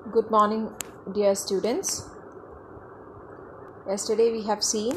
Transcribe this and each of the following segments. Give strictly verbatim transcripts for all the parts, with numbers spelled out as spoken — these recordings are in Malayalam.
Good morning, dear students. Yesterday we have seen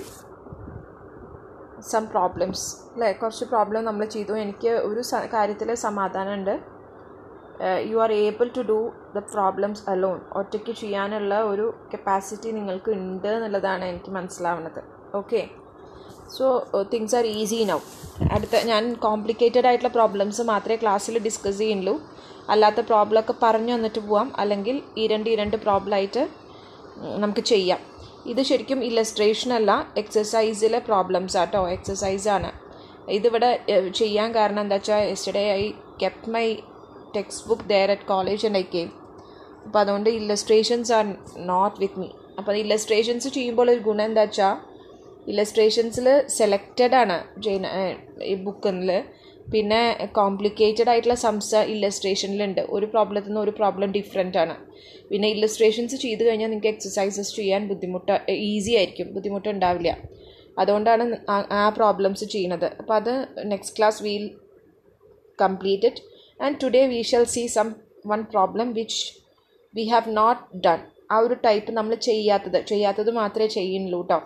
some problems. Like, കുറച്ച് പ്രോബ്ലം നമ്മൾ ചെയ്തു. എനിക്ക് ഒരു കാര്യത്തിൽ സമാധാനമുണ്ട്. You are able to do the problems alone. ഒറ്റയ്ക്ക് ചെയ്യാനുള്ള ഒരു കപ്പാസിറ്റി നിങ്ങൾക്ക് ഉണ്ട് എന്നുള്ളതാണ് എനിക്ക് മനസ്സിലാവുന്നത്. Okay, so things are easy now. അടുത്ത ഞാൻ കോംപ്ലിക്കേറ്റഡ് ആയിട്ടുള്ള പ്രോബ്ലംസ് മാത്രമേ ക്ലാസ്സിൽ ഡിസ്കസ് ചെയ്യുള്ളൂ. അല്ലാത്ത പ്രോബ്ലമൊക്കെ പറഞ്ഞു വന്നിട്ട് പോവാം, അല്ലെങ്കിൽ ഈ രണ്ട് ഈ രണ്ട് പ്രോബ്ലമായിട്ട് നമുക്ക് ചെയ്യാം. ഇത് ശരിക്കും ഇല്ലസ്ട്രേഷൻ അല്ല, എക്സസൈസിലെ പ്രോബ്ലംസ് ആട്ടോ, എക്സസൈസാണ്. ഇതിവിടെ ചെയ്യാൻ കാരണം എന്താ വെച്ചാൽ yesterday I kept my textbook there at college and I came. അപ്പോൾ അതുകൊണ്ട് illustrations are not with me. അപ്പോൾ ഇല്ലസ്ട്രേഷൻസ് ചെയ്യുമ്പോൾ ഒരു ഗുണം എന്താ വെച്ചാൽ ഇല്ലസ്ട്രേഷൻസിൽ സെലക്റ്റഡ് ആണ് ഈ ബുക്കിൽ. പിന്നെ കോംപ്ലിക്കേറ്റഡ് ആയിട്ടുള്ള സംസ ഇല്ലസ്ട്രേഷനിലുണ്ട്. ഒരു പ്രോബ്ലത്തിൽ നിന്ന് ഒരു പ്രോബ്ലം ഡിഫറെൻ്റ് ആണ്. പിന്നെ ഇല്ലസ്ട്രേഷൻസ് ചെയ്ത് കഴിഞ്ഞാൽ നിങ്ങൾക്ക് എക്സസൈസസ് ചെയ്യാൻ ബുദ്ധിമുട്ട് ഈസി ആയിരിക്കും, ബുദ്ധിമുട്ടുണ്ടാവില്ല. അതുകൊണ്ടാണ് ആ പ്രോബ്ലംസ് ചെയ്യുന്നത്. അപ്പോൾ അത് next class will complete it. And today we shall see some one problem which we have not done. ആ ഒരു ടൈപ്പ് നമ്മൾ ചെയ്യാത്തത് ചെയ്യാത്തത് മാത്രമേ ചെയ്യുന്നുള്ളൂ കേട്ടോ.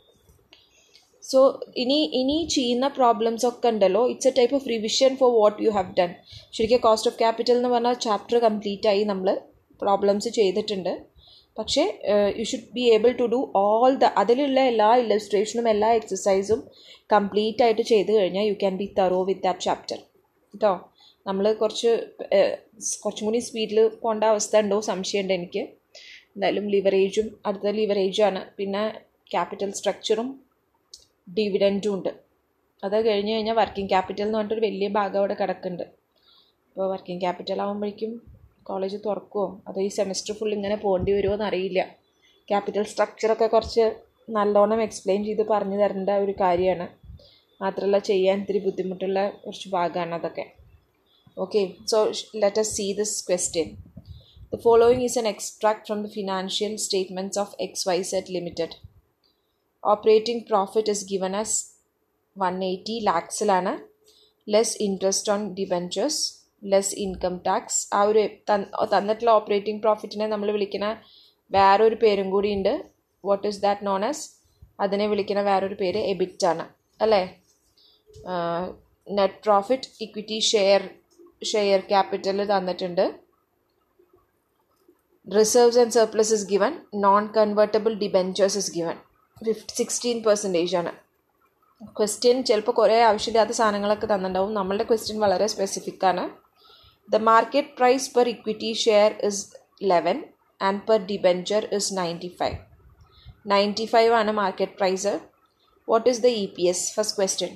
സോ ഇനി ഇനി ചെയ്യുന്ന പ്രോബ്ലംസ് ഒക്കെ ഉണ്ടല്ലോ, it's a type of revision for what you have done. ശരിക്കും കോസ്റ്റ് ഓഫ് ക്യാപിറ്റൽ എന്ന് പറഞ്ഞാൽ ചാപ്റ്റർ കംപ്ലീറ്റ് ആയി, നമ്മൾ പ്രോബ്ലംസ് ചെയ്തിട്ടുണ്ട്. പക്ഷേ you should be able to do all the അതിലുള്ള എല്ലാ ഇല്ലസ്ട്രേഷനും എല്ലാ എക്സസൈസും കംപ്ലീറ്റ് ആയിട്ട് ചെയ്ത് കഴിഞ്ഞാൽ you can be thorough with that chapter കേട്ടോ. നമ്മൾ കുറച്ച് കുറച്ചും കൂടി സ്പീഡിൽ പോകേണ്ട അവസ്ഥ ഉണ്ടോ സംശയമുണ്ട് എനിക്ക്. എന്തായാലും ലിവറേജും അടുത്ത ലിവറേജാണ്, പിന്നെ ക്യാപിറ്റൽ സ്ട്രക്ചറും ഡിവിഡൻറ്റും ഉണ്ട്. അത് കഴിഞ്ഞ് കഴിഞ്ഞാൽ വർക്കിംഗ് ക്യാപിറ്റൽ എന്ന് പറഞ്ഞിട്ടൊരു വലിയ ഭാഗം അവിടെ കിടക്കുന്നുണ്ട്. അപ്പോൾ വർക്കിംഗ് ക്യാപിറ്റൽ ആകുമ്പോഴേക്കും കോളേജ് തുറക്കുമോ അതോ ഈ സെമസ്റ്റർ ഫുൾ ഇങ്ങനെ പോകേണ്ടി വരുമോ എന്നറിയില്ല. ക്യാപിറ്റൽ സ്ട്രക്ചറൊക്കെ കുറച്ച് നല്ലോണം എക്സ്പ്ലെയിൻ ചെയ്ത് പറഞ്ഞു തരേണ്ട ഒരു കാര്യമാണ്. മാത്രമല്ല ചെയ്യാൻ ഇത്തിരി ബുദ്ധിമുട്ടുള്ള കുറച്ച് ഭാഗമാണ് അതൊക്കെ. Okay, so let us see this question. The following is an extract from the financial statements of X Y Z Limited. Operating profit is given as one hundred eighty lakhs-ലാണ്, less interest on debentures, less income tax. ആ ഒരു തന്നിട്ടുള്ള ഓപ്പറേറ്റിംഗ് പ്രോഫിറ്റിനെ നമ്മൾ വിളിക്കുന്ന വേറൊരു പേരും കൂടി ഉണ്ട്. What is that known as? അതിനെ വിളിക്കുന്ന വേറൊരു പേര് എബിറ്റ് ആണ് അല്ലേ. Net profit, equity share share capital തന്നിട്ടുണ്ട്. Reserves and surplus is given. Non convertible debentures is given. Fifty sixteen percentage ആണ്. ക്വസ്റ്റ്യൻ ചിലപ്പോൾ കുറേ ആവശ്യമില്ലാത്ത സാധനങ്ങളൊക്കെ തന്നിട്ടുണ്ടാവും. നമ്മളുടെ ക്വസ്റ്റ്യൻ വളരെ സ്പെസിഫിക് ആണ്. The market price per equity share is eleven and per debenture is ninety five. Ninety five ആണ് market price. What is the E P S? First question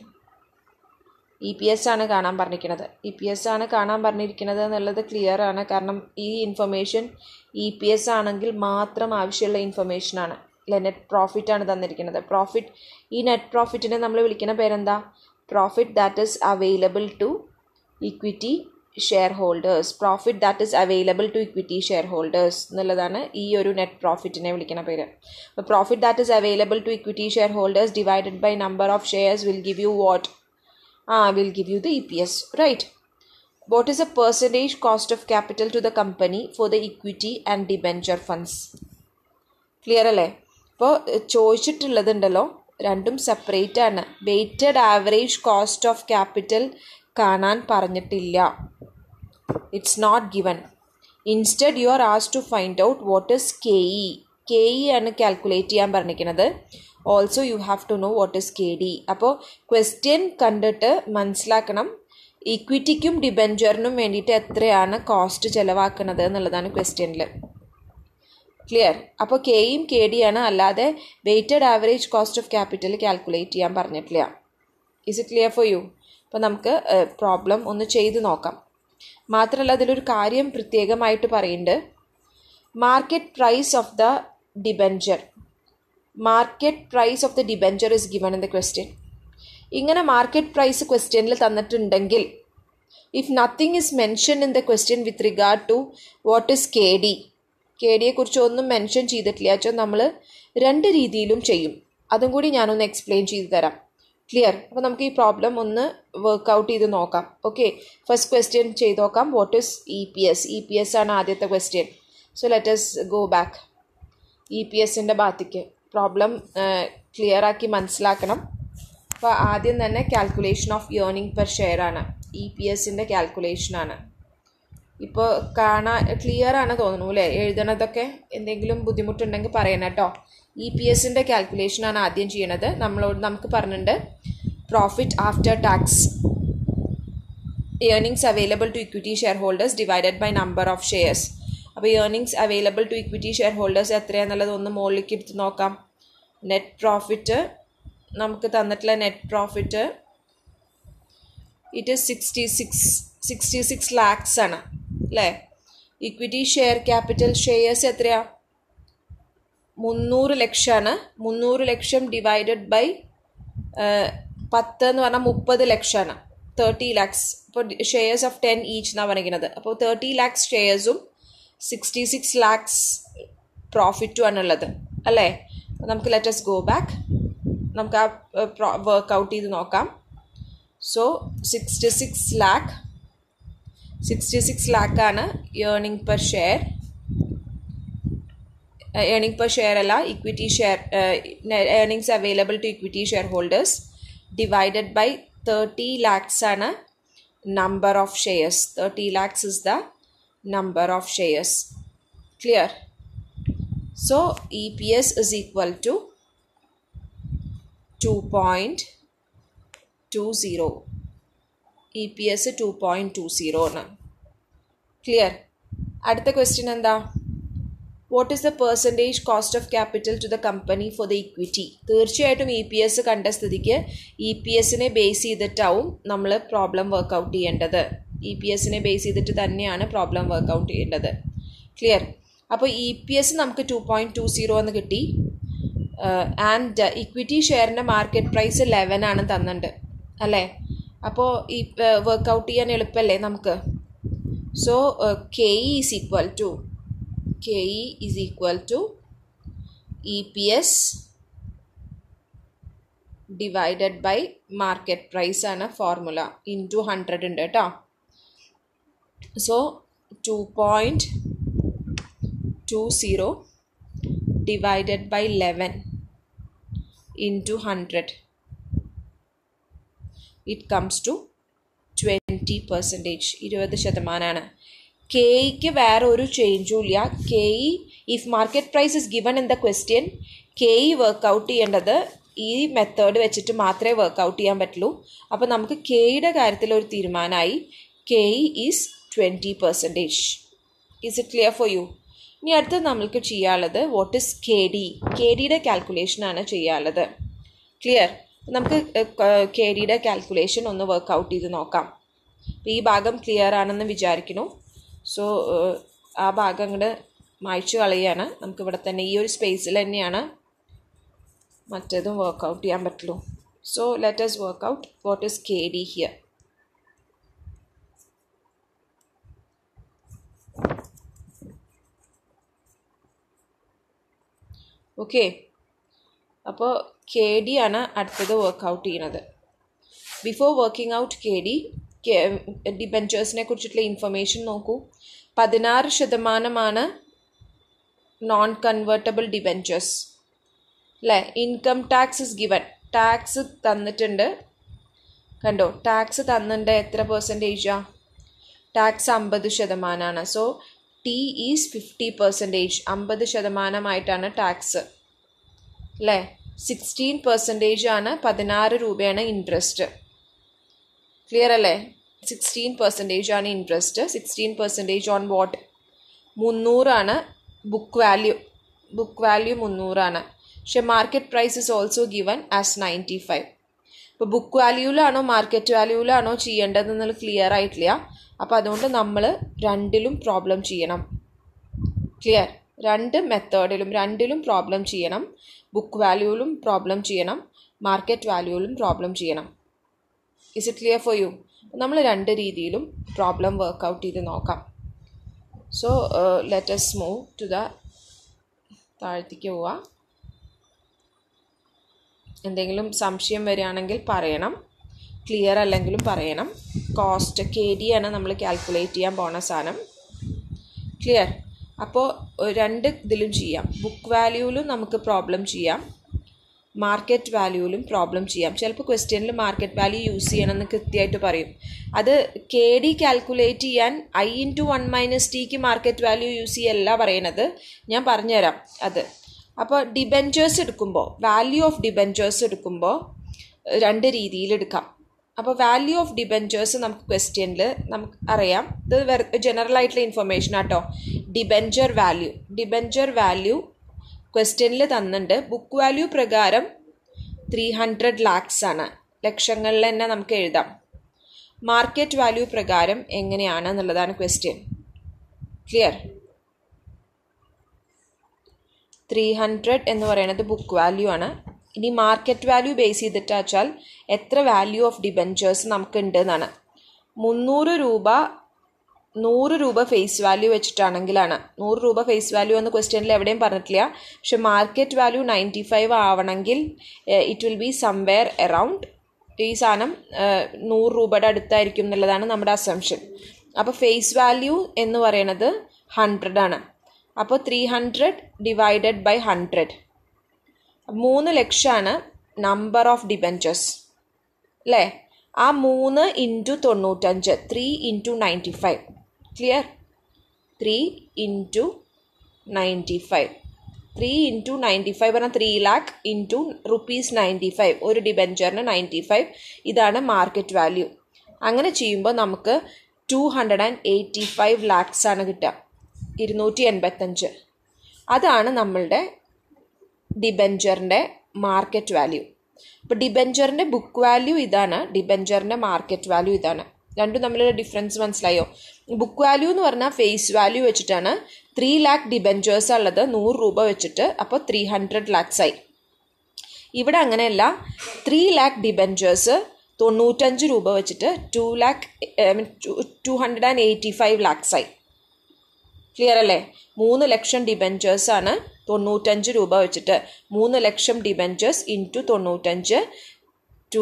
E P S ആണ് കാണാൻ പറഞ്ഞിരിക്കുന്നത്. ഇ പി എസ് ആണ് കാണാൻ പറഞ്ഞിരിക്കുന്നത് എന്നുള്ളത് ക്ലിയർ ആണ്. കാരണം ഈ ഇൻഫർമേഷൻ ഇ പി എസ് ആണെങ്കിൽ മാത്രം ആവശ്യമുള്ള ഇൻഫർമേഷനാണ്. അല്ലെ, നെറ്റ് പ്രോഫിറ്റ് ആണ് തന്നിരിക്കുന്നത്. പ്രോഫിറ്റ്, ഈ നെറ്റ് പ്രോഫിറ്റിനെ നമ്മൾ വിളിക്കുന്ന പേരെന്താ? Profit that is available to equity shareholders. Profit that is available to equity shareholders എന്നുള്ളതാണ് ഈ ഒരു നെറ്റ് പ്രോഫിറ്റിനെ വിളിക്കുന്ന പേര്. അപ്പോൾ profit that is available to equity shareholders divided by number of shares will give you what? ആ will give you the E P S, right. What is a percentage cost of capital to the company for the equity and debenture funds? Clear അല്ലേ? അപ്പോൾ ചോദിച്ചിട്ടുള്ളതുണ്ടല്ലോ, രണ്ടും സെപ്പറേറ്റ് ആണ്. Weighted average cost of capital കാണാൻ പറഞ്ഞിട്ടില്ല. It's not given. Instead you are asked to find out what is K E. K E ആണ് കാൽക്കുലേറ്റ് ചെയ്യാൻ പറഞ്ഞിരിക്കുന്നത്. Also you have to know what is K D. അപ്പോൾ ക്വസ്റ്റ്യൻ കണ്ടിട്ട് മനസ്സിലാക്കണം ഇക്വിറ്റിക്കും ഡിബെഞ്ചറിനും വേണ്ടിയിട്ട് എത്രയാണ് കോസ്റ്റ് ചിലവാക്കുന്നത് എന്നുള്ളതാണ് ക്വസ്റ്റ്യനിൽ. ക്ലിയർ? അപ്പോൾ കെയും കെ ഡി ആണ്, അല്ലാതെ weighted average cost of capital calculate ചെയ്യാൻ പറഞ്ഞിട്ടില്ല. Is it clear for you? അപ്പോൾ നമുക്ക് പ്രോബ്ലം ഒന്ന് ചെയ്ത് നോക്കാം. മാത്രമല്ല അതിലൊരു കാര്യം പ്രത്യേകമായിട്ട് പറയുന്നുണ്ട്. Market price of the debenture market price of the debenture is given in the question. ഇങ്ങനെ മാർക്കറ്റ് പ്രൈസ് ക്വസ്റ്റ്യനിൽ തന്നിട്ടുണ്ടെങ്കിൽ, if nothing is mention in the question with regard to what is K D, K ഡിയെ കുറിച്ച് ഒന്നും മെൻഷൻ ചെയ്തിട്ടില്ല വെച്ചാൽ നമ്മൾ രണ്ട് രീതിയിലും ചെയ്യും. അതും കൂടി ഞാനൊന്ന് എക്സ്പ്ലെയിൻ ചെയ്തു തരാം. ക്ലിയർ? അപ്പോൾ നമുക്ക് ഈ പ്രോബ്ലം ഒന്ന് വർക്കൗട്ട് ചെയ്ത് നോക്കാം. ഓക്കെ, ഫസ്റ്റ് ക്വസ്റ്റ്യൻ ചെയ്ത് നോക്കാം. What is E P S? E P S ആണ് ആദ്യത്തെ question. So let us go back. E P എസിൻ്റെ ഭാഗത്തേക്ക് പ്രോബ്ലം ക്ലിയർ ആക്കി മനസ്സിലാക്കണം. അപ്പോൾ ആദ്യം തന്നെ calculation of earning per share ആണ്, ഇ പി എസിൻ്റെ കാൽക്കുലേഷനാണ്. ഇപ്പോൾ കാണാൻ ക്ലിയർ ആണ് തോന്നുന്നു അല്ലേ? എഴുതണതൊക്കെ എന്തെങ്കിലും ബുദ്ധിമുട്ടുണ്ടെങ്കിൽ പറയണം കേട്ടോ. ഇ പി എസിൻ്റെ കാൽക്കുലേഷനാണ് ആദ്യം ചെയ്യണത്. നമ്മളോട് നമുക്ക് പറഞ്ഞിട്ടുണ്ട് profit after tax, earnings available to equity shareholders divided by number of shares. അപ്പോൾ earnings available to equity shareholders എത്രയാണെന്നുള്ളത് ഒന്ന് മുകളിലേക്ക് എടുത്ത് നോക്കാം. നെറ്റ് പ്രോഫിറ്റ് നമുക്ക് തന്നിട്ടുള്ള net profit it is sixty six sixty six lakhs ആണ് അല്ലേ? ഇക്വിറ്റി ഷെയർ ക്യാപിറ്റൽ ഷെയർസ് എത്രയാ? മുന്നൂറ് ലക്ഷമാണ്. മുന്നൂറ് ലക്ഷം ഡിവൈഡഡ് ബൈ പത്ത് എന്ന് പറഞ്ഞാൽ മുപ്പത് ലക്ഷമാണ്, തേർട്ടി ലാക്സ്. ഇപ്പോൾ ഷെയർസ് ഓഫ് ടെൻ ഈച്ച് എന്നാണ് പറയുന്നത്. അപ്പോൾ തേർട്ടി ലാക്സ് ഷെയർസും സിക്സ്റ്റി സിക്സ് ലാക്സ് പ്രോഫിറ്റും ആണുള്ളത് അല്ലേ? നമുക്ക് ലെറ്റ് us ഗോ ബാക്ക്. നമുക്ക് ആ വർക്കൗട്ട് ചെയ്ത് നോക്കാം. So sixty six lakh sixty six ലാക്കാണ് earning per share. Earning per share അല്ല, equity share earnings available to equity shareholders divided by thirty lakhs ആണ് number of shares. Thirty lakhs is the number of shares. Clear? So E P S is equal to two point two zero. E P S two point two zero ആണ്. Clear? അടുത്ത ക്വസ്റ്റ്യൻ എന്താ? What is the percentage cost of capital to the company for the equity? തീർച്ചയായിട്ടും ഇ പി എസ് കണ്ട സ്ഥിതിക്ക് ഇ പി എസിനെ ബേസ് ചെയ്തിട്ടാവും നമ്മൾ പ്രോബ്ലം വർക്കൗട്ട് ചെയ്യേണ്ടത്. ഇ പി എസിനെ ബേസ് ചെയ്തിട്ട് തന്നെയാണ് പ്രോബ്ലം വർക്കൗട്ട് ചെയ്യേണ്ടത്. ക്ലിയർ? അപ്പോൾ ഇ പി എസ് നമുക്ക് ടു പോയിൻറ്റ് ടു സീറോ എന്ന് കിട്ടി. ആൻഡ് ഇക്വിറ്റി ഷെയറിൻ്റെ മാർക്കറ്റ് പ്രൈസ് ലെവൻ ആണ് തന്നിട്ടുണ്ട് അല്ലേ? അപ്പോൾ ഈ വർക്കൗട്ട് ചെയ്യാൻ എളുപ്പമല്ലേ നമുക്ക്? So K E is equal to K E is equal to E P S divided by market price ആണ് ഫോർമുല. ഇൻറ്റു ഹൺഡ്രഡ് ഉണ്ട് കേട്ടോ. So two point two zero divided by eleven into one hundred, it comes to twenty percentage. ഇരുപത് ശതമാനമാണ്. കെയ്ക്ക് വേറെ ഒരു ചേഞ്ചും ഇല്ല. K E if market price is given in the question, K E work out ചെയ്യേണ്ടത് ഈ മെത്തേഡ് വെച്ചിട്ട് മാത്രമേ വർക്കൗട്ട് ചെയ്യാൻ പറ്റുള്ളൂ. അപ്പോൾ നമുക്ക് കെയുടെ കാര്യത്തിൽ ഒരു തീരുമാനമായി. K E is twenty percentage. Is it clear for you? ഇനി അടുത്ത് നമ്മൾക്ക് ചെയ്യാനുള്ളത് what is K D. K ഡിയുടെ കാൽക്കുലേഷനാണ് ചെയ്യാനുള്ളത്. ക്ലിയർ? നമുക്ക് കെ ഡിയുടെ കാൽക്കുലേഷൻ ഒന്ന് വർക്കൗട്ട് ചെയ്ത് നോക്കാം. ഈ ഭാഗം ക്ലിയർ ആണെന്ന് വിചാരിക്കുന്നു. സോ ആ ഭാഗം അങ്ങോട്ട് മായ്ച്ചു കളയാണ്. നമുക്കിവിടെ തന്നെ ഈ ഒരു സ്പേസിൽ തന്നെയാണ് മറ്റേതും വർക്കൗട്ട് ചെയ്യാൻ പറ്റുള്ളൂ. So let us work out what is K D here. Okay, അപ്പോൾ കെ ഡി ആണ് അടുത്തത് വർക്കൗട്ട് ചെയ്യുന്നത്. Before working out K D, ഡിബെഞ്ചേഴ്സിനെ കുറിച്ചിട്ടുള്ള ഇൻഫർമേഷൻ നോക്കൂ. പതിനാറ് ശതമാനമാണ് നോൺ കൺവേർട്ടബിൾ ഡിബെഞ്ചേഴ്സ് അല്ലേ? Income tax is given. Tax തന്നിട്ടുണ്ട് കണ്ടോ? ടാക്സ് തന്നിട്ടുണ്ട്. എത്ര പെർസെൻറ്റേജാ? ടാക്സ് അമ്പത് ശതമാനമാണ്. So T is fifty percentage. അമ്പത് ശതമാനമായിട്ടാണ് ടാക്സ് അല്ലേ? സിക്സ്റ്റീൻ പെർസെൻറ്റേജ് ആണ്, പതിനാറ് രൂപയാണ് ഇൻട്രസ്റ്റ്. ക്ലിയർ അല്ലേ? സിക്സ്റ്റീൻ പെർസെൻറ്റേജ് ആണ് interest. Sixteen percentage on what? മുന്നൂറാണ് ബുക്ക് വാല്യൂ. ബുക്ക് വാല്യൂ മുന്നൂറാണ്. പക്ഷെ market price is also given as ninety five. ഇപ്പോൾ ബുക്ക് വാല്യൂവിലാണോ മാർക്കറ്റ് വാല്യൂവിലാണോ ചെയ്യേണ്ടതെന്നുള്ള ക്ലിയർ ആയിട്ടില്ല. അപ്പോൾ അതുകൊണ്ട് നമ്മൾ രണ്ടിലും പ്രോബ്ലം ചെയ്യണം. ക്ലിയർ? രണ്ട് മെത്തേഡിലും രണ്ടിലും പ്രോബ്ലം ചെയ്യണം. ബുക്ക് വാല്യൂവിലും പ്രോബ്ലം ചെയ്യണം, മാർക്കറ്റ് വാല്യൂവിലും പ്രോബ്ലം ചെയ്യണം. Is it clear for you? നമ്മൾ രണ്ട് രീതിയിലും പ്രോബ്ലം വർക്കൗട്ട് ചെയ്ത് നോക്കാം. So let us move to the താഴത്തേക്ക് പോവാം. എന്തെങ്കിലും സംശയം വരികയാണെങ്കിൽ പറയണം. ക്ലിയർ അല്ലെങ്കിലും പറയണം. കോസ്റ്റ് കെ ഡി ആണ് നമ്മൾ കാൽക്കുലേറ്റ് ചെയ്യാൻ പോണ സാധനം. ക്ലിയർ? അപ്പോൾ രണ്ട് ഇതിലും ചെയ്യാം. ബുക്ക് വാല്യൂവിലും നമുക്ക് പ്രോബ്ലം ചെയ്യാം, മാർക്കറ്റ് വാല്യൂവിലും പ്രോബ്ലം ചെയ്യാം. ചിലപ്പോൾ ക്വസ്റ്റ്യനിൽ മാർക്കറ്റ് വാല്യൂ യൂസ് ചെയ്യണമെന്ന് കൃത്യമായിട്ട് പറയും. അത് കെ ഡി കാൽക്കുലേറ്റ് ചെയ്യാൻ ഐ ഇൻറ്റു വൺ മൈനസ് ടിക്ക് മാർക്കറ്റ് വാല്യൂ യൂസ് ചെയ്യല്ല പറയണത്, ഞാൻ പറഞ്ഞുതരാം അത്. അപ്പോൾ ഡിബെഞ്ചേഴ്സ് എടുക്കുമ്പോൾ, വാല്യൂ ഓഫ് ഡിബെഞ്ചേഴ്സ് എടുക്കുമ്പോൾ രണ്ട് രീതിയിൽ എടുക്കാം. അപ്പോൾ വാല്യൂ ഓഫ് ഡിബെഞ്ചേഴ്സ് നമുക്ക് ക്വസ്റ്റ്യനിൽ നമുക്ക് അറിയാം, ഇത് വെറുതെ ജനറൽ ആയിട്ടുള്ള ഇൻഫർമേഷൻ ആട്ടോ. ഡിബെഞ്ചർ വാല്യൂ ഡിബെഞ്ചർ വാല്യൂ ക്വസ്റ്റ്യനിൽ തന്നിട്ടുണ്ട്. ബുക്ക് വാല്യൂ പ്രകാരം ത്രീ ഹൺഡ്രഡ് ലാക്സ് ആണ്, ലക്ഷങ്ങളിൽ തന്നെ നമുക്ക് എഴുതാം. മാർക്കറ്റ് വാല്യൂ പ്രകാരം എങ്ങനെയാണ് എന്നുള്ളതാണ് ക്വസ്റ്റ്യൻ. ക്ലിയർ? ത്രീ ഹൺഡ്രഡ് എന്ന് പറയുന്നത് ബുക്ക് വാല്യൂ ആണ്. ഇനി മാർക്കറ്റ് വാല്യൂ ബേസ് ചെയ്തിട്ട് വെച്ചാൽ എത്ര വാല്യൂ ഓഫ് ഡിബെഞ്ചേഴ്സ് നമുക്ക് ഉണ്ട് എന്നാണ്. മുന്നൂറ് രൂപ നൂറ് രൂപ ഫേസ് വാല്യൂ വെച്ചിട്ടാണെങ്കിലാണ്, നൂറ് രൂപ ഫേസ് വാല്യൂ എന്ന് ക്വസ്റ്റ്യനിൽ എവിടെയും പറഞ്ഞിട്ടില്ല, പക്ഷെ മാർക്കറ്റ് വാല്യൂ നയൻറ്റി ഫൈവ് ആവണമെങ്കിൽ it will be somewhere around ഈ സാധനം നൂറ് രൂപയുടെ അടുത്തായിരിക്കും എന്നുള്ളതാണ് നമ്മുടെ അസംഷൻ. അപ്പോൾ ഫേസ് വാല്യൂ എന്ന് പറയുന്നത് ഹൺഡ്രഡ് ആണ്. അപ്പോൾ three hundred divided by hundred, മൂന്ന് ലക്ഷമാണ് നമ്പർ ഓഫ് ഡിബെഞ്ചേഴ്സ് അല്ലേ. ആ മൂന്ന് ഇൻറ്റു തൊണ്ണൂറ്റഞ്ച്, three into ninety five. Clear? Three into ninety five three into ninety five പറഞ്ഞാൽ three lakh into rupees ninety five, ഒരു ഡിബെഞ്ചറിന് നയൻറ്റി ഫൈവ്. ഇതാണ് മാർക്കറ്റ് വാല്യൂ. അങ്ങനെ ചെയ്യുമ്പോൾ നമുക്ക് two hundred and eighty five lakhs ആണ് കിട്ടുക, ഇരുന്നൂറ്റി എൺപത്തഞ്ച്. അതാണ് നമ്മളുടെ ഡിബെഞ്ചറിൻ്റെ മാർക്കറ്റ് വാല്യൂ. ഇപ്പോൾ ഡിബെഞ്ചറിൻ്റെ ബുക്ക് വാല്യൂ ഇതാണ്, ഡിബെഞ്ചറിൻ്റെ മാർക്കറ്റ് വാല്യൂ ഇതാണ്. രണ്ടും തമ്മിലുള്ള ഡിഫറൻസ് മനസ്സിലായോ? ബുക്ക് വാല്യൂ എന്ന് പറഞ്ഞാൽ ഫേസ് വാല്യൂ വെച്ചിട്ടാണ്. ത്രീ ലാക്ക് ഡിബെഞ്ചേഴ്സ് ഉള്ളത് നൂറ് രൂപ വെച്ചിട്ട്, അപ്പോൾ ത്രീ ഹൺഡ്രഡ് ലാക്സ് ആയി. ഇവിടെ അങ്ങനെയല്ല, ത്രീ ലാക്ക് ഡിബെഞ്ചേഴ്സ് തൊണ്ണൂറ്റഞ്ച് രൂപ വെച്ചിട്ട് two lakh two hundred and eighty five lakhs ആയി. ക്ലിയർ അല്ലേ? മൂന്ന് ലക്ഷം ഡിബെഞ്ചേഴ്സാണ് തൊണ്ണൂറ്റഞ്ച് രൂപ വെച്ചിട്ട്, മൂന്ന് ലക്ഷം ഡിബെഞ്ചേഴ്സ് ഇൻറ്റു തൊണ്ണൂറ്റഞ്ച് to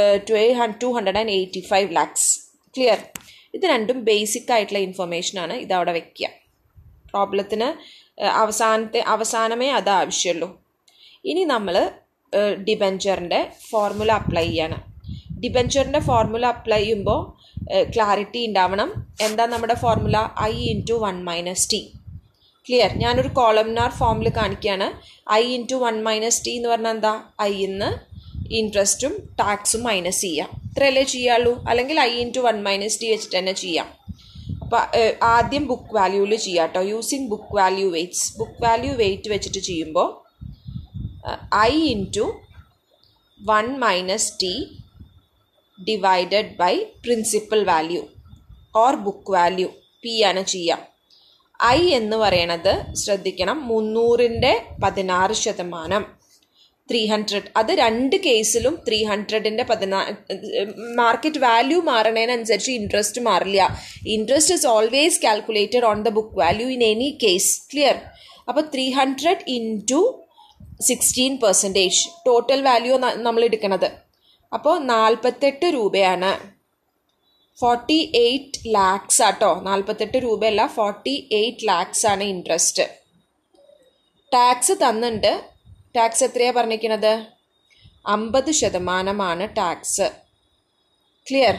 two hundred and eighty five lakhs. Clear? ഇത് രണ്ടും ബേസിക് ആയിട്ടുള്ള ഇൻഫർമേഷനാണ്. ഇതവിടെ വയ്ക്കുക. പ്രോബ്ലത്തിന് അവസാനത്തെ അവസാനമേ അത് ആവശ്യമുള്ളൂ. ഇനി നമ്മൾ ഡിബെഞ്ചറിൻ്റെ ഫോർമുല അപ്ലൈ ചെയ്യാണ്. ഡിബെഞ്ചറിൻ്റെ ഫോർമുല അപ്ലൈ ചെയ്യുമ്പോൾ ക്ലാരിറ്റി ഉണ്ടാവണം. എന്താ നമ്മുടെ formula? I into one minus T. Clear? ഞാനൊരു കോളംനാർ ഫോമിൽ കാണിക്കുകയാണ്. I into one minus T എന്ന് പറഞ്ഞാൽ എന്താ? ഐന്ന് ഇൻട്രസ്റ്റും ടാക്സും മൈനസ് ചെയ്യാം. ഇത്രയല്ലേ ചെയ്യാള്ളൂ? അല്ലെങ്കിൽ I into one minus T വെച്ചിട്ട് തന്നെ ചെയ്യാം. അപ്പോൾ ആദ്യം ബുക്ക് വാല്യൂവിൽ ചെയ്യാം കേട്ടോ. Using book value weights. Book value weight വെച്ചിട്ട് ചെയ്യുമ്പോൾ I into one minus T divided by principal value or book value P ആണ് ചെയ്യാം. ഐ എന്ന് പറയണത് ശ്രദ്ധിക്കണം, മുന്നൂറിൻ്റെ പതിനാറ് ശതമാനം ത്രീ ഹൺഡ്രഡ്. അത് രണ്ട് കേസിലും ത്രീ ഹൺഡ്രഡിൻ്റെ പതിനാ മാർക്കറ്റ് വാല്യൂ മാറണതിനനുസരിച്ച് ഇൻട്രസ്റ്റ് മാറില്ല. Interest is always calculated on the book value in any case. Clear? അപ്പോൾ three hundred into sixteen percentage total value നമ്മൾ എടുക്കുന്നത്. അപ്പോൾ നാൽപ്പത്തെട്ട് രൂപയാണ്. ഫോർട്ടി എയ്റ്റ് ലാക്സ് ആട്ടോ, നാൽപ്പത്തെട്ട് രൂപയല്ല, ഫോർട്ടി എയ്റ്റ് ലാക്സ് ആണ് ഇൻട്രസ്റ്റ്. ടാക്സ് തന്നിട്ടുണ്ട്. ടാക്സ് എത്രയാണ് പറഞ്ഞിരിക്കുന്നത്? അമ്പത് ശതമാനമാണ് tax. Clear?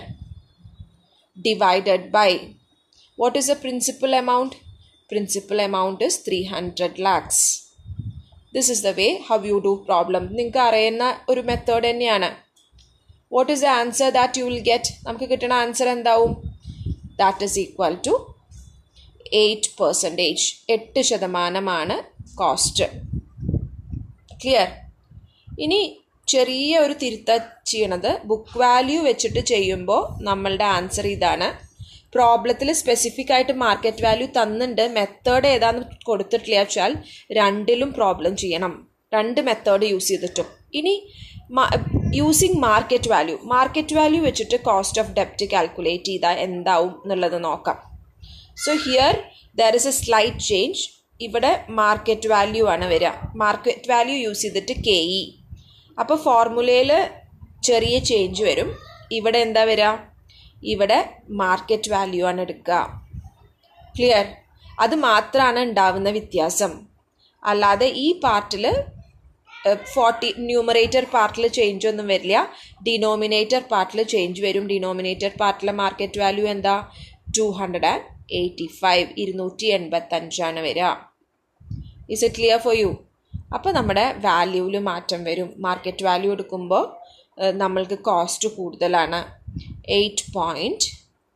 Divided by what is the principal amount? Principal amount is three hundred lakhs. This is the way how you do problem. നിങ്ങൾക്ക് അറിയുന്ന ഒരു മെത്തേഡ് തന്നെയാണ്. What is the answer that you will get? നമുക്ക് കിട്ടുന്ന ആൻസർ എന്താവും? That is equal to eight percentage. എട്ട് ശതമാനമാണ് കോസ്റ്റ്. ക്ലിയർ? ഇനി ചെറിയ ഒരു തിരുത്ത ചെയ്യണത്, ബുക്ക് വാല്യൂ വെച്ചിട്ട് ചെയ്യുമ്പോൾ നമ്മളുടെ ആൻസർ ഇതാണ്. പ്രോബ്ലത്തിൽ സ്പെസിഫിക് ആയിട്ട് മാർക്കറ്റ് വാല്യൂ തന്നിട്ടുണ്ട്. മെത്തേഡ് ഏതാണെന്ന് കൊടുത്തിട്ടില്ല വെച്ചാൽ രണ്ടിലും പ്രോബ്ലം ചെയ്യണം, രണ്ട് മെത്തേഡ് യൂസ് ചെയ്തിട്ടും. ഇനി using market value market value വെച്ചിട്ട് കോസ്റ്റ് ഓഫ് ഡെപ്റ്റ് കാൽക്കുലേറ്റ് ചെയ്താൽ എന്താവും എന്നുള്ളത് നോക്കാം. So here there is a slight change. ഇവിടെ മാർക്കറ്റ് വാല്യൂ ആണ് വരിക. മാർക്കറ്റ് വാല്യൂ യൂസ് ചെയ്തിട്ട് കെ ഇ. അപ്പോൾ ഫോർമുലയിൽ ചെറിയ ചേഞ്ച് വരും. ഇവിടെ എന്താ വരിക? ഇവിടെ മാർക്കറ്റ് വാല്യൂ ആണ് എടുക്കുക. ക്ലിയർ? അത് മാത്രമാണ് ഉണ്ടാവുന്ന വ്യത്യാസം. അല്ലാതെ ഈ പാർട്ടിൽ ഫോർട്ടി ന്യൂമറേറ്റർ പാർട്ടിൽ ചേഞ്ച് ഒന്നും വരില്ല, ഡിനോമിനേറ്റർ പാർട്ടിൽ ചേഞ്ച് വരും. ഡിനോമിനേറ്റർ പാർട്ടിലെ മാർക്കറ്റ് വാല്യൂ എന്താ? Two hundred and eighty five ഇരുന്നൂറ്റി എൺപത്തഞ്ചാണ് വരിക. Is it clear for you? അപ്പോൾ നമ്മുടെ വാല്യൂവിൽ മാറ്റം വരും. മാർക്കറ്റ് വാല്യൂ എടുക്കുമ്പോൾ നമ്മൾക്ക് കോസ്റ്റ് കൂടുതലാണ്, eight point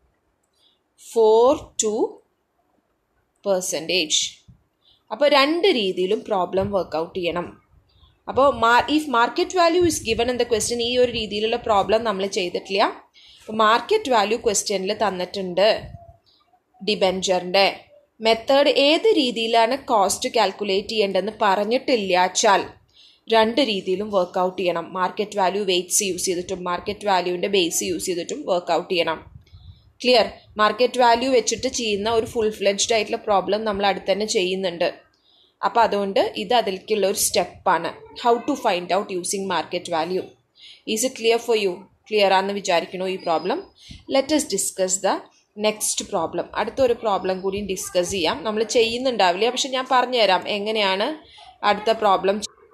four two percentage. അപ്പോൾ രണ്ട് രീതിയിലും പ്രോബ്ലം വർക്കൗട്ട് ചെയ്യണം. അപ്പോൾ മാ if market value is given in the question, ഈ ഒരു രീതിയിലുള്ള പ്രോബ്ലം നമ്മൾ ചെയ്തിട്ടില്ല. അപ്പോൾ മാർക്കറ്റ് വാല്യൂ ക്വസ്റ്റ്യനിൽ തന്നിട്ടുണ്ട്. ഡിബെഞ്ചറിൻ്റെ മെത്തേഡ് ഏത് രീതിയിലാണ് കോസ്റ്റ് കാൽക്കുലേറ്റ് ചെയ്യേണ്ടതെന്ന് പറഞ്ഞിട്ടില്ല വെച്ചാൽ രണ്ട് രീതിയിലും വർക്കൗട്ട് ചെയ്യണം. മാർക്കറ്റ് വാല്യൂ വെയ്റ്റ്സ് യൂസ് ചെയ്തിട്ടും മാർക്കറ്റ് വാല്യൂവിൻ്റെ ബേസ് യൂസ് ചെയ്തിട്ടും വർക്കൗട്ട് ചെയ്യണം. ക്ലിയർ? മാർക്കറ്റ് വാല്യൂ വെച്ചിട്ട് ചെയ്യുന്ന ഒരു ഫുൾ ഫ്ലെഡ്ജ്ഡ് ആയിട്ടുള്ള പ്രോബ്ലം നമ്മൾ അടുത്ത് തന്നെ ചെയ്യുന്നുണ്ട്. അപ്പോൾ അതുകൊണ്ട് ഇത് അതിലേക്കുള്ള ഒരു സ്റ്റെപ്പാണ്. How to find out using market value. Is it clear for you? Clear ആണെന്ന് വിചാരിക്കണോ ഈ problem? Let us discuss the next problem. അടുത്തൊരു പ്രോബ്ലം കൂടി ഡിസ്കസ് ചെയ്യാം. നമ്മൾ ചെയ്യുന്നുണ്ടാവില്ല, പക്ഷെ ഞാൻ പറഞ്ഞുതരാം എങ്ങനെയാണ് അടുത്ത പ്രോബ്ലം.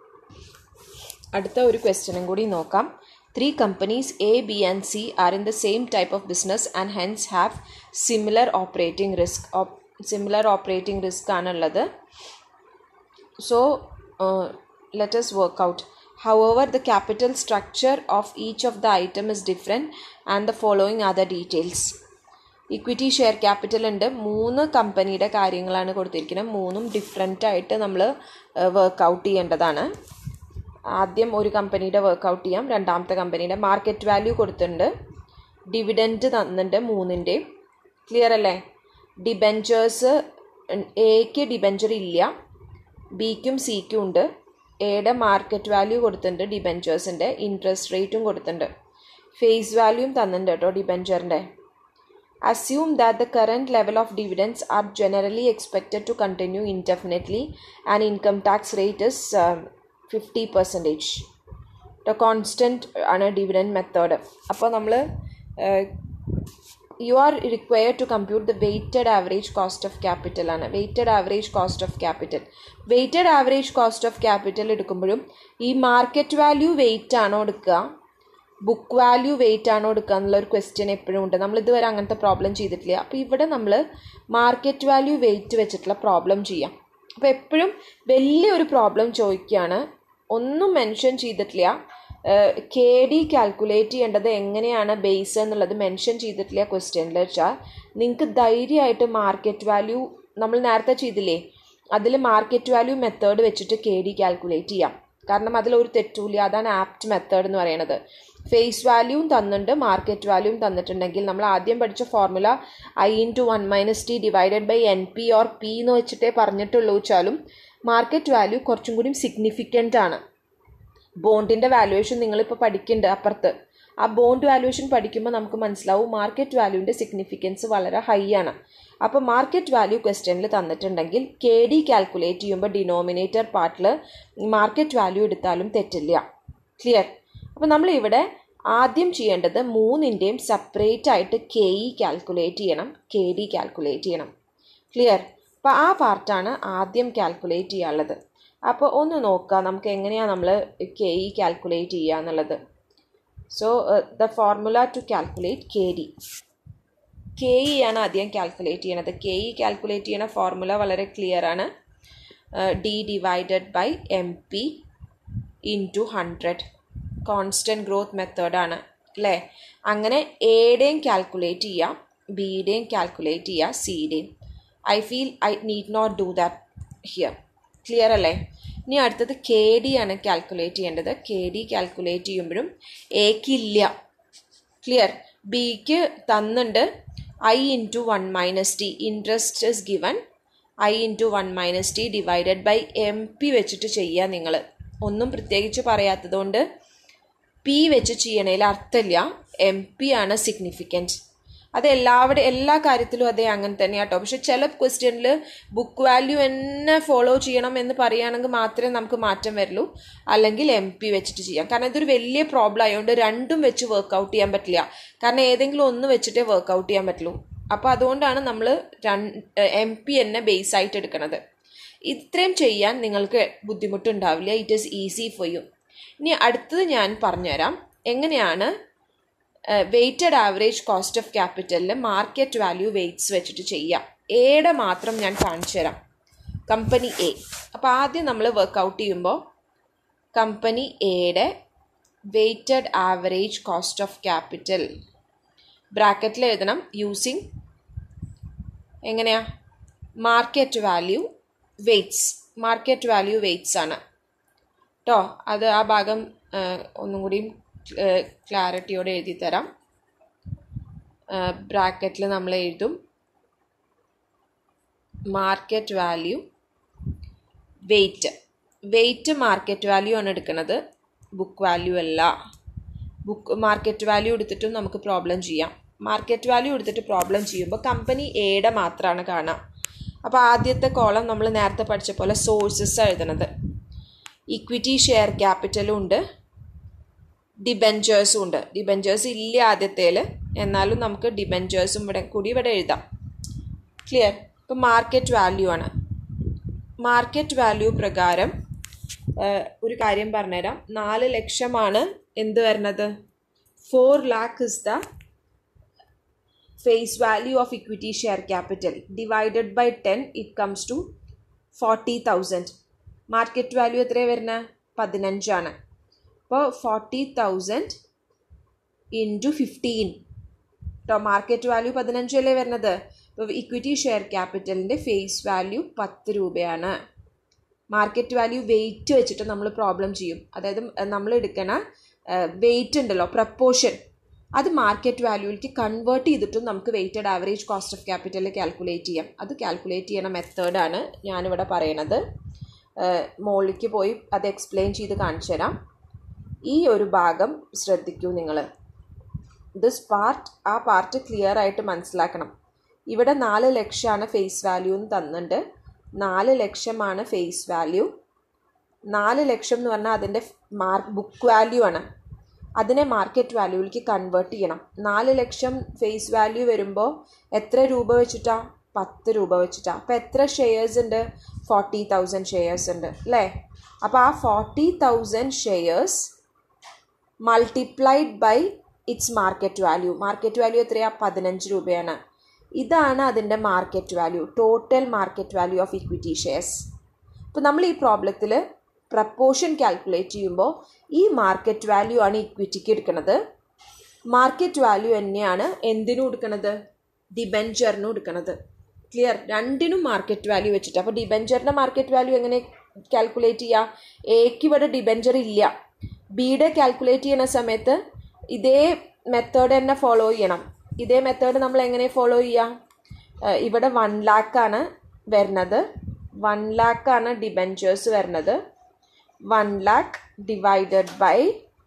അടുത്ത ഒരു ക്വസ്റ്റ്യനും കൂടി നോക്കാം. Three companies A, B and C are in the same type of business and hence have similar operating risk. Op- similar operating risk ആണുള്ളത്. So uh, let us work out. However, the capital structure of each of the item is different and the following are the details. Equity share capital ഉണ്ട്. മൂന്ന് കമ്പനിയുടെ കാര്യങ്ങളാണ് കൊടുത്തിരിക്കുന്നത്. മൂന്നും ഡിഫറെൻ്റ് ആയിട്ട് നമ്മൾ വർക്കൗട്ട് ചെയ്യേണ്ടതാണ്. ആദ്യം ഒരു കമ്പനിയുടെ വർക്കൗട്ട് ചെയ്യാം. രണ്ടാമത്തെ കമ്പനിയുടെ മാർക്കറ്റ് വാല്യൂ കൊടുത്തിട്ടുണ്ട്. ഡിവിഡൻറ്റ് തന്നിട്ടുണ്ട് മൂന്നിൻ്റെയും. ക്ലിയർ അല്ലേ? ഡിബെഞ്ചേഴ്സ് എക്ക് ഡിബെഞ്ചർ ഇല്ല, ബിക്കും സിക്കും ഉണ്ട്. എയുടെ മാർക്കറ്റ് വാല്യൂ കൊടുത്തിട്ടുണ്ട്, ഡിബെഞ്ചേഴ്സിൻ്റെ ഇൻട്രസ്റ്റ് റേറ്റും കൊടുത്തിട്ടുണ്ട്. ഫേസ് വാല്യൂയും തന്നിട്ടുണ്ട് കേട്ടോ ഡിബെഞ്ചറിൻ്റെ. Assume that the current level of dividends are generally expected to continue indefinitely and income tax rate is uh, fifty percent. The constant ആണ് ഡിവിഡൻഡ് മെത്തേഡ്. അപ്പോൾ നമ്മൾ you are required to compute the weighted average cost of capital ആണ്. Weighted average cost of capital weighted average cost of capital എടുക്കുമ്പോഴും ഈ മാർക്കറ്റ് വാല്യൂ വെയ്റ്റ് ആണോ എടുക്കുക, ബുക്ക് വാല്യൂ വെയിറ്റ് ആണോ എടുക്കുക എന്നുള്ളൊരു ക്വസ്റ്റ്യൻ എപ്പോഴും ഉണ്ട്. നമ്മൾ ഇതുവരെ അങ്ങനത്തെ പ്രോബ്ലം ചെയ്തിട്ടില്ല. അപ്പോൾ ഇവിടെ നമ്മൾ മാർക്കറ്റ് വാല്യൂ വെയിറ്റ് വെച്ചിട്ടുള്ള പ്രോബ്ലം ചെയ്യാം. അപ്പോൾ എപ്പോഴും വലിയൊരു പ്രോബ്ലം ചോദിക്കുകയാണ്, ഒന്നും മെൻഷൻ ചെയ്തിട്ടില്ല. കെ ഡി കാൽക്കുലേറ്റ് ചെയ്യേണ്ടത് എങ്ങനെയാണ് ബേസ് എന്നുള്ളത് മെൻഷൻ ചെയ്തിട്ടില്ല ക്വസ്റ്റ്യനിൽ വെച്ചാൽ നിങ്ങൾക്ക് ധൈര്യമായിട്ട് മാർക്കറ്റ് വാല്യൂ നമ്മൾ നേരത്തെ ചെയ്തില്ലേ അതിൽ മാർക്കറ്റ് വാല്യൂ മെത്തേഡ് വെച്ചിട്ട് കെ ഡി കാൽക്കുലേറ്റ് ചെയ്യാം. കാരണം അതിലൊരു തെറ്റൂല്ല. അതാണ് ആപ്റ്റ് മെത്തേഡ് എന്ന് പറയുന്നത്. ഫേസ് വാല്യൂവും തന്നിട്ടുണ്ട്, മാർക്കറ്റ് വാല്യൂവും തന്നിട്ടുണ്ടെങ്കിൽ നമ്മൾ ആദ്യം പഠിച്ച formula I into one minus T divided by N P or P എന്ന് വെച്ചിട്ടേ പറഞ്ഞിട്ടുള്ളൂ വെച്ചാലും മാർക്കറ്റ് വാല്യൂ കുറച്ചും കൂടി സിഗ്നിഫിക്കൻ്റ് ആണ്. ബോണ്ടിൻ്റെ വാല്യുവേഷൻ നിങ്ങളിപ്പോൾ പഠിക്കുന്നുണ്ട് അപ്പുറത്ത്. ആ ബോണ്ട് വാല്യുവേഷൻ പഠിക്കുമ്പോൾ നമുക്ക് മനസ്സിലാവും മാർക്കറ്റ് വാല്യൂവിൻ്റെ സിഗ്നിഫിക്കൻസ് വളരെ ഹൈ ആണ്. അപ്പോൾ മാർക്കറ്റ് വാല്യൂ ക്വസ്റ്റ്യനിൽ തന്നിട്ടുണ്ടെങ്കിൽ കെ ഡി കാൽക്കുലേറ്റ് ചെയ്യുമ്പോൾ ഡിനോമിനേറ്റർ പാർട്ടിൽ മാർക്കറ്റ് വാല്യൂ എടുത്താലും തെറ്റില്ല. ക്ലിയർ? അപ്പോൾ നമ്മളിവിടെ ആദ്യം ചെയ്യേണ്ടത് മൂന്നിൻ്റെയും സെപ്പറേറ്റ് ആയിട്ട് കെ ഇ കാൽക്കുലേറ്റ് ചെയ്യണം, കെ ഡി കാൽക്കുലേറ്റ് ചെയ്യണം. ക്ലിയർ? അപ്പോൾ ആ പാർട്ടാണ് ആദ്യം കാൽക്കുലേറ്റ് ചെയ്യാനുള്ളത്. അപ്പോൾ ഒന്ന് നോക്കാം നമുക്ക് എങ്ങനെയാണ് നമ്മൾ കെ ഇ കാൽക്കുലേറ്റ് ചെയ്യുക എന്നുള്ളത്. So the formula to calculate K D, K E ആണ് ആദ്യം കാൽക്കുലേറ്റ് ചെയ്യണത്. കെ ഇ കാൽക്കുലേറ്റ് ചെയ്യണ ഫോർമുല വളരെ ക്ലിയർ ആണ്. D divided by M P into hundred. Constant growth മെത്തേഡാണ് അല്ലേ? അങ്ങനെ എയുടെയും കാൽക്കുലേറ്റ് ചെയ്യാം, ബിയുടെയും കാൽക്കുലേറ്റ് ചെയ്യുക, സിയുടെയും. I feel I need not do that here. Clear അല്ലേ? ഇനി അടുത്തത് കെ ഡി ആണ് കാൽക്കുലേറ്റ് ചെയ്യേണ്ടത്. കെ ഡി കാൽക്കുലേറ്റ് ചെയ്യുമ്പോഴും എക്ക് ഇല്ല. ക്ലിയർ? ബിക്ക് തന്നുണ്ട് I into one minus T, interest is given I into one minus T divided by M P വെച്ചിട്ട് ചെയ്യുക. നിങ്ങൾ ഒന്നും പ്രത്യേകിച്ച് പറയാത്തതുകൊണ്ട് പി വെച്ച് ചെയ്യണതിൽ അർത്ഥമില്ല. എം പി ആണ് സിഗ്നിഫിക്കൻറ്റ്. അത് എല്ലാവിടെ എല്ലാ കാര്യത്തിലും അതേ അങ്ങനെ തന്നെയാണ് കേട്ടോ. പക്ഷെ ചില ക്വസ്റ്റ്യനിൽ ബുക്ക് വാല്യൂ എന്നെ ഫോളോ ചെയ്യണം എന്ന് പറയുകയാണെങ്കിൽ മാത്രമേ നമുക്ക് മാറ്റം വരുള്ളൂ, അല്ലെങ്കിൽ എം പി വെച്ചിട്ട് ചെയ്യാം. കാരണം ഇതൊരു വലിയ പ്രോബ്ലം ആയതുകൊണ്ട് രണ്ടും വെച്ച് വർക്കൗട്ട് ചെയ്യാൻ പറ്റില്ല. കാരണം ഏതെങ്കിലും ഒന്ന് വെച്ചിട്ടേ വർക്കൗട്ട് ചെയ്യാൻ പറ്റുള്ളൂ. അപ്പോൾ അതുകൊണ്ടാണ് നമ്മൾ എം പി എന്നെ ബേസ് ആയിട്ട് എടുക്കുന്നത്. ഇത്രയും ചെയ്യാൻ നിങ്ങൾക്ക് ബുദ്ധിമുട്ടുണ്ടാവില്ല. It is easy for you. ഇനി അടുത്തത് ഞാൻ പറഞ്ഞുതരാം എങ്ങനെയാണ് വെയ്റ്റഡ് ആവറേജ് കോസ്റ്റ് ഓഫ് ക്യാപിറ്റലിൽ മാർക്കറ്റ് വാല്യൂ വെയ്റ്റ്സ് വെച്ചിട്ട് ചെയ്യാം. എയുടെ മാത്രം ഞാൻ കാണിച്ചു തരാം. Company A. അപ്പോൾ ആദ്യം നമ്മൾ വർക്കൗട്ട് ചെയ്യുമ്പോൾ കമ്പനി എയുടെ weighted average cost of capital ബ്രാക്കറ്റിൽ എഴുതണം യൂസിങ് എങ്ങനെയാ market value weights. Market value weights ആണ് കേട്ടോ. അത് ആ ഭാഗം ഒന്നും കൂടിയും ക്ലാരിറ്റിയോടെ എഴുതി തരാം. ബ്രാക്കറ്റിൽ നമ്മൾ എഴുതും market value weight. Weight market value ആണ് എടുക്കുന്നത്, ബുക്ക് വാല്യൂ അല്ല. ബുക്ക് മാർക്കറ്റ് വാല്യൂ എടുത്തിട്ടും നമുക്ക് പ്രോബ്ലം ചെയ്യാം. മാർക്കറ്റ് വാല്യൂ എടുത്തിട്ട് പ്രോബ്ലം ചെയ്യുമ്പോൾ കമ്പനി എയുടെ മാത്രമാണ് കാണാം. അപ്പോൾ ആദ്യത്തെ കോളം നമ്മൾ നേരത്തെ പഠിച്ച പോലെ സോഴ്സസ് എഴുതണത്. ഇക്വിറ്റി ഷെയർ ക്യാപിറ്റലും ഉണ്ട്, ഡിബെഞ്ചേഴ്സും ഉണ്ട്. ഡിബെഞ്ചേഴ്സ് ഇല്ല ആദ്യത്തേൽ, എന്നാലും നമുക്ക് ഡിബെഞ്ചേഴ്സും ഇവിടെ കൂടി ഇവിടെ എഴുതാം. ക്ലിയർ? ഇപ്പോൾ മാർക്കറ്റ് വാല്യൂ ആണ്. മാർക്കറ്റ് വാല്യൂ പ്രകാരം ഒരു കാര്യം പറഞ്ഞുതരാം. നാല് ലക്ഷമാണ് എന്ത് വരുന്നത്, four lakh is the face value of equity share capital. Divided by ten it comes to forty thousand. Market value എത്രയാണ് വരുന്നത്, പതിനഞ്ചാണ്. അപ്പോൾ ഫോർട്ടി തൗസൻഡ് ഇൻറ്റു ഫിഫ്റ്റീൻ കേട്ടോ. മാർക്കറ്റ് വാല്യൂ പതിനഞ്ചല്ലേ വരുന്നത്. ഇപ്പോൾ ഇക്വിറ്റി ഷെയർ ക്യാപിറ്റലിൻ്റെ ഫേസ് വാല്യൂ പത്ത് രൂപയാണ്. മാർക്കറ്റ് വാല്യൂ വെയിറ്റ് വെച്ചിട്ട് നമ്മൾ പ്രോബ്ലം ചെയ്യും. അതായത് നമ്മൾ എടുക്കണ വെയിറ്റ് ഉണ്ടല്ലോ, പ്രപ്പോർഷൻ, അത് മാർക്കറ്റ് വാല്യൂവിലേക്ക് കൺവേർട്ട് ചെയ്തിട്ടും നമുക്ക് weighted average cost of capital calculate ചെയ്യാം. അത് കാൽക്കുലേറ്റ് ചെയ്യണ മെത്തേഡാണ് ഞാനിവിടെ പറയണത്. മോളിലേക്ക് പോയി അത് എക്സ്പ്ലെയിൻ ചെയ്ത് കാണിച്ചു തരാം. ഈ ഒരു ഭാഗം ശ്രദ്ധിക്കൂ നിങ്ങൾ. ദിസ് പാർട്ട്, ആ പാർട്ട് ക്ലിയർ ആയിട്ട് മനസ്സിലാക്കണം. ഇവിടെ നാല് ലക്ഷമാണ് ഫേസ് വാല്യൂ എന്ന് തന്നിട്ടുണ്ട്. നാല് ലക്ഷമാണ് ഫേസ് വാല്യൂ. നാല് ലക്ഷം എന്ന് പറഞ്ഞാൽ അതിൻ്റെ മാർക്ക് ബുക്ക് വാല്യൂ ആണ്. അതിനെ മാർക്കറ്റ് വാല്യൂവിലേക്ക് കൺവേർട്ട് ചെയ്യണം. നാല് ലക്ഷം ഫേസ് വാല്യൂ വരുമ്പോൾ എത്ര രൂപ വെച്ചിട്ടാ, പത്ത് രൂപ വെച്ചിട്ടാ. അപ്പോൾ എത്ര ഷെയർസ് ഉണ്ട്, ഫോർട്ടി തൗസൻഡ് ഷെയർസ് ഉണ്ട് അല്ലേ. അപ്പോൾ ആ forty thousand shares multiplied by its market value. Market value എത്രയാണ്, പതിനഞ്ച് രൂപയാണ്. ഇതാണ് അതിൻ്റെ market value, total market value of equity shares. അപ്പോൾ നമ്മൾ ഈ പ്രോബ്ലത്തിൽ പ്രപ്പോർഷൻ കാൽക്കുലേറ്റ് ചെയ്യുമ്പോൾ ഈ മാർക്കറ്റ് വാല്യൂ ആണ് ഇക്വിറ്റിക്ക് എടുക്കുന്നത്. മാർക്കറ്റ് വാല്യൂ തന്നെയാണ് എന്തിനും എടുക്കുന്നത്, ഡിബെഞ്ചറിനും എടുക്കുന്നത്. ക്ലിയർ? രണ്ടിനും മാർക്കറ്റ് വാല്യൂ വെച്ചിട്ട്. അപ്പോൾ ഡിബെഞ്ചറിൻ്റെ മാർക്കറ്റ് വാല്യൂ എങ്ങനെ കാൽക്കുലേറ്റ് ചെയ്യുക? എക്ക് ഇവിടെ ഡിബെഞ്ചർ ഇല്ല. ബിയുടെ കാൽക്കുലേറ്റ് ചെയ്യുന്ന സമയത്ത് ഇതേ മെത്തേഡ് തന്നെ ഫോളോ ചെയ്യണം. ഇതേ മെത്തേഡ് നമ്മൾ എങ്ങനെ ഫോളോ ചെയ്യുക? ഇവിടെ വൺ ലാക്കാണ് വരുന്നത്. വൺ ലാക്കാണ് ഡിബെഞ്ചേഴ്സ് വരുന്നത്. വൺ ലാക്ക് ഡിവൈഡഡ് ബൈ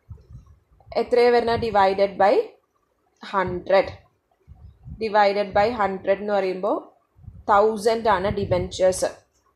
എത്രയാണ് വരുന്നത്, divided by hundred. Divided by hundred എന്ന് പറയുമ്പോൾ തൗസൻഡ് ആണ് ഡിബെഞ്ചേഴ്സ്.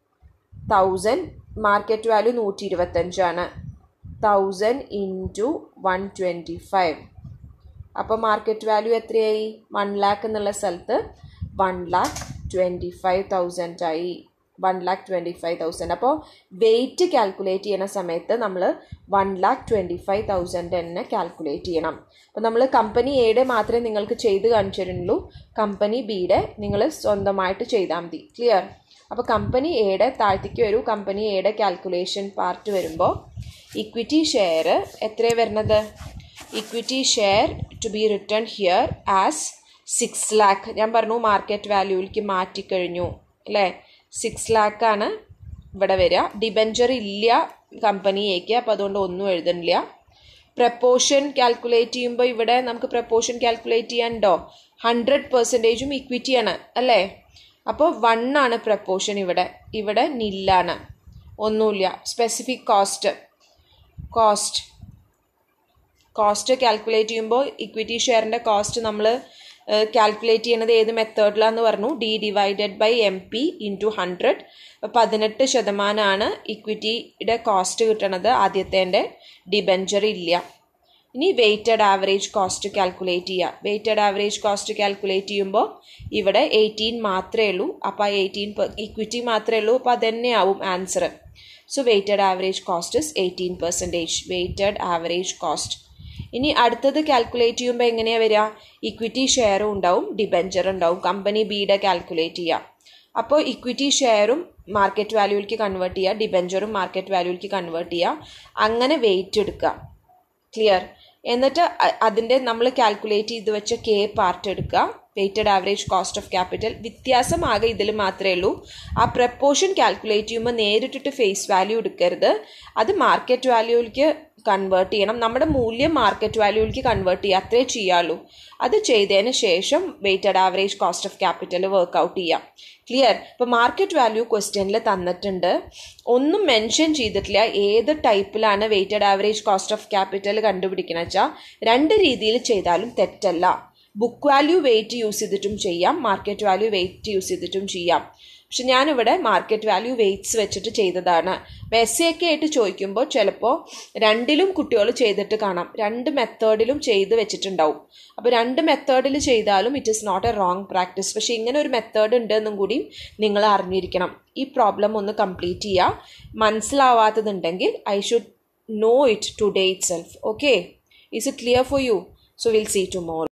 തൗസൻഡ് മാർക്കറ്റ് വാല്യൂ നൂറ്റി ഇരുപത്തഞ്ചാണ്. Thousand into one twenty five. അപ്പോൾ മാർക്കറ്റ് വാല്യൂ എത്രയായി, വൺ ലാക്ക് എന്നുള്ള സ്ഥലത്ത് one lakh twenty five thousand ആയി. One lakh twenty five thousand. അപ്പോൾ വെയിറ്റ് കാൽക്കുലേറ്റ് ചെയ്യുന്ന സമയത്ത് നമ്മൾ one lakh twenty five thousand തന്നെ കാൽക്കുലേറ്റ് ചെയ്യണം. അപ്പോൾ നമ്മൾ കമ്പനി എയുടെ മാത്രമേ നിങ്ങൾക്ക് ചെയ്ത് കാണിച്ചു തരുന്നുള്ളൂ. കമ്പനി ബിയുടെ നിങ്ങൾ സ്വന്തമായിട്ട് ചെയ്താൽ മതി. ക്ലിയർ? അപ്പോൾ കമ്പനി എയുടെ താഴ്ത്തിക്ക് വരൂ. കമ്പനി എയുടെ കാൽക്കുലേഷൻ പാർട്ട് വരുമ്പോൾ ഇക്വിറ്റി ഷെയർ എത്രയാണ് വരുന്നത്, equity share to be return here as six lakh. ഞാൻ പറഞ്ഞു മാർക്കറ്റ് വാല്യൂവിലേക്ക് മാറ്റിക്കഴിഞ്ഞു അല്ലേ. സിക്സ് ലാക്കാണ് ഇവിടെ വരിക. ഡിബെഞ്ചർ ഇല്ല കമ്പനി എക്ക്, അപ്പോൾ അതുകൊണ്ട് ഒന്നും എഴുതണില്ല. പ്രപ്പോർഷൻ കാൽക്കുലേറ്റ് ചെയ്യുമ്പോൾ ഇവിടെ നമുക്ക് പ്രപ്പോർഷൻ കാൽക്കുലേറ്റ് ചെയ്യാനുണ്ടോ, ഹൺഡ്രഡ് പെർസെൻറ്റേജും ഇക്വിറ്റിയാണ് അല്ലേ. അപ്പോൾ വൺ ആണ് പ്രപ്പോർഷൻ. ഇവിടെ ഇവിടെ നില്ലാണ്, ഒന്നുമില്ല. Specific cost cost cost calculate ചെയ്യുമ്പോൾ ഇക്വിറ്റി ഷെയറിൻ്റെ കോസ്റ്റ് നമ്മൾ കാൽക്കുലേറ്റ് ചെയ്യുന്നത് ഏത് മെത്തേഡിലാന്ന് പറഞ്ഞു, D divided by M P into hundred. പതിനെട്ട് ശതമാനമാണ് ഇക്വിറ്റിയുടെ കോസ്റ്റ് കിട്ടണത്. ആദ്യത്തേൻ്റെ ഡിബെഞ്ചർ ഇല്ല. ഇനി വെയ്റ്റഡ് ആവറേജ് കോസ്റ്റ് കാൽക്കുലേറ്റ് ചെയ്യുക. വെയ്റ്റഡ് ആവറേജ് കോസ്റ്റ് കാൽക്കുലേറ്റ് ചെയ്യുമ്പോൾ ഇവിടെ എയ്റ്റീൻ മാത്രമേ ഉള്ളൂ. അപ്പോൾ ആ എയ്റ്റീൻ ഇക്വിറ്റി മാത്രമേ ഉള്ളൂ. അപ്പോൾ അതന്നെയാവും answer. So weighted average cost is eighteen percentage. Weighted average cost. ഇനി അടുത്തത് കാൽക്കുലേറ്റ് ചെയ്യുമ്പോൾ എങ്ങനെയാണ് വരിക? ഇക്വിറ്റി ഷെയറും ഉണ്ടാവും, ഡിബെഞ്ചർ ഉണ്ടാവും. കമ്പനി ബിയുടെ കാൽക്കുലേറ്റ് ചെയ്യുക. അപ്പോൾ ഇക്വിറ്റി ഷെയറും മാർക്കറ്റ് വാല്യൂവിലേക്ക് കൺവേർട്ട് ചെയ്യുക, ഡിബെഞ്ചറും മാർക്കറ്റ് വാല്യൂവിലേക്ക് കൺവേർട്ട് ചെയ്യുക. അങ്ങനെ വെയിറ്റ് എടുക്കുക. ക്ലിയർ? എന്നിട്ട് അതിൻ്റെ നമ്മൾ കാൽക്കുലേറ്റ് ചെയ്ത് വെച്ച കെ പാർട്ട് എടുക്കുക, weighted average cost of capital. വ്യത്യാസമാകെ ഇതിൽ മാത്രമേ ഉള്ളൂ. ആ പ്രപ്പോർഷൻ കാൽക്കുലേറ്റ് ചെയ്യുമ്പോൾ നേരിട്ടിട്ട് ഫേസ് വാല്യൂ എടുക്കരുത്, അത് മാർക്കറ്റ് വാല്യൂവിലേക്ക് കൺവേർട്ട് ചെയ്യണം. നമ്മുടെ മൂല്യം മാർക്കറ്റ് വാല്യൂവിലേക്ക് കൺവേർട്ട് ചെയ്യുക, അത്രേ ചെയ്യാവുള്ളൂ. അത് ചെയ്തതിന് ശേഷം weighted average cost of capital work out ചെയ്യാം. ക്ലിയർ? ഇപ്പോൾ മാർക്കറ്റ് വാല്യൂ ക്വസ്റ്റ്യനിൽ തന്നിട്ടുണ്ട്, ഒന്നും മെൻഷൻ ചെയ്തിട്ടില്ല ഏത് ടൈപ്പിലാണ് weighted average cost of capital കണ്ടുപിടിക്കണമെന്ന് വെച്ചാൽ രണ്ട് രീതിയിൽ ചെയ്താലും തെറ്റല്ല. ബുക്ക് വാല്യൂ വെയിറ്റ് യൂസ് ചെയ്തിട്ടും ചെയ്യാം, മാർക്കറ്റ് വാല്യൂ വെയിറ്റ് യൂസ് ചെയ്തിട്ടും ചെയ്യാം. പക്ഷെ ഞാനിവിടെ മാർക്കറ്റ് വാല്യൂ വെയ്റ്റ്സ് വെച്ചിട്ട് ചെയ്തതാണ്. അപ്പോൾ എസ് എ ഒക്കെ ആയിട്ട് ചോദിക്കുമ്പോൾ ചിലപ്പോൾ രണ്ടിലും കുട്ടികൾ ചെയ്തിട്ട് കാണാം, രണ്ട് മെത്തേഡിലും ചെയ്ത് വെച്ചിട്ടുണ്ടാവും. അപ്പോൾ രണ്ട് മെത്തേഡിൽ ചെയ്താലും it is not a wrong practice. പക്ഷേ ഇങ്ങനെ ഒരു മെത്തേഡ് ഉണ്ടെന്നും കൂടി നിങ്ങൾ അറിഞ്ഞിരിക്കണം. ഈ പ്രോബ്ലം ഒന്ന് കംപ്ലീറ്റ് ചെയ്യുക. മനസ്സിലാവാത്തതുണ്ടെങ്കിൽ I should know it today itself. Okay, is it clear for you? So we'll see tomorrow.